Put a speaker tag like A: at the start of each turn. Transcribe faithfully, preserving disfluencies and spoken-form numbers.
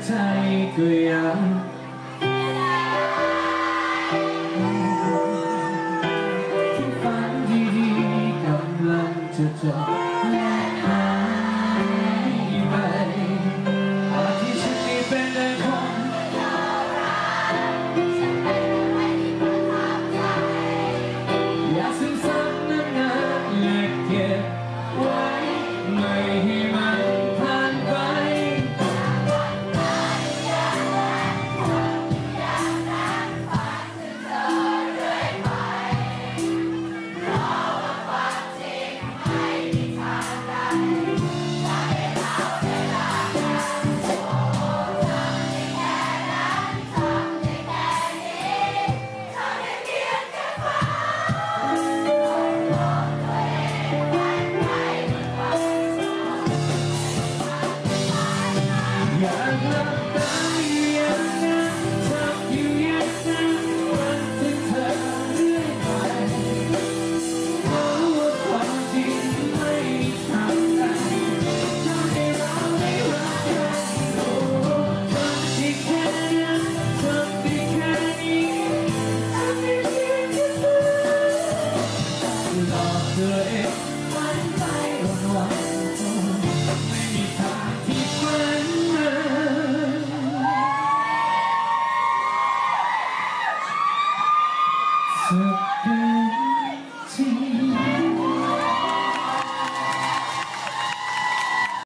A: ใจก็ยังที่ฝันดีๆกำลังจะจบและหายไปอาจที่ฉันไม่เป็นได้พออยากซึมซับนานๆและเก็บไว้ไม่ให้มันผ่านไปอยากหลับตาอย่างนั้นทำอยู่อย่างนั้นวันที่เธอเรื่อยไปเพราะว่าความจริงไม่ทำได้ทำให้เราไม่รักกันโอ้ทำได้แค่นั้นทำได้แค่นี้ทำได้เพียงแค่เธอหลอกตัวเองฝันไปวันๆไม่มีทางที่ฝันสุด